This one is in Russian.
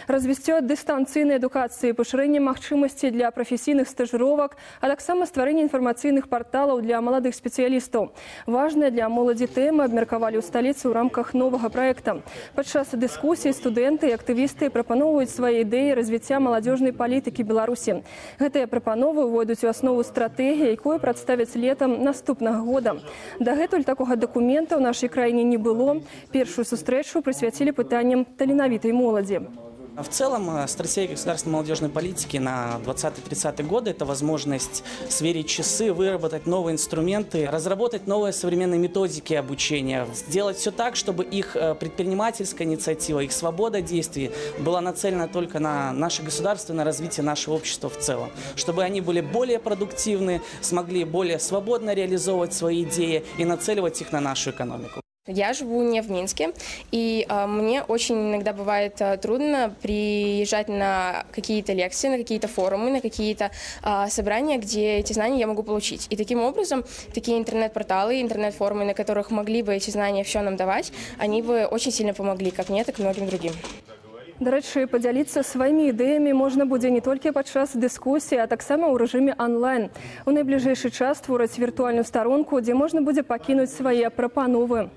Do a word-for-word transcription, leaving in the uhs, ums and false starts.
Развіццё дыстанцыйнай адукацыі, пашырэнне магчымасцей для прафесійных стажыровак, а таксама стварэнне інфармацыйных парталаў для маладых спецыялістаў. Важная для моладзі тэмы абмеркавалі ў сталіцы ў рамках новага праекта. Падчас дыскусій студэнты і актывісты прапаноўваюць свае ідэі развіцця маладзёжнай палітыкі Беларусі. Гэтыя прапановы ўвойдуць у аснову стратэгіі, якую прадставяць летам наступнага года. Дагэтуль такога дакумента ў нашай краіне не было. Першую сустрэчу прысвяцілі пытанням таленавітай моладзі. В целом, стратегия государственной молодежной политики на двадцатый-тридцатый годы – это возможность сверить часы, выработать новые инструменты, разработать новые современные методики обучения, сделать все так, чтобы их предпринимательская инициатива, их свобода действий была нацелена только на наше государство, на развитие нашего общества в целом. Чтобы они были более продуктивны, смогли более свободно реализовывать свои идеи и нацеливать их на нашу экономику. Я живу не в Минске, и а, мне очень иногда бывает а, трудно приезжать на какие-то лекции, на какие-то форумы, на какие-то а, собрания, где эти знания я могу получить. И таким образом, такие интернет-порталы, интернет-форумы, на которых могли бы эти знания все нам давать, они бы очень сильно помогли, как мне, так и многим другим. До рэчы, падзяліцца сваімі ідэямі можна будзе не толькі падчас дыскусіі, а таксама ў рэжыме онлайн. У найбліжэйшы час створаць віртуальную старонку, дзе можна будзе пакінуць свае прапановы.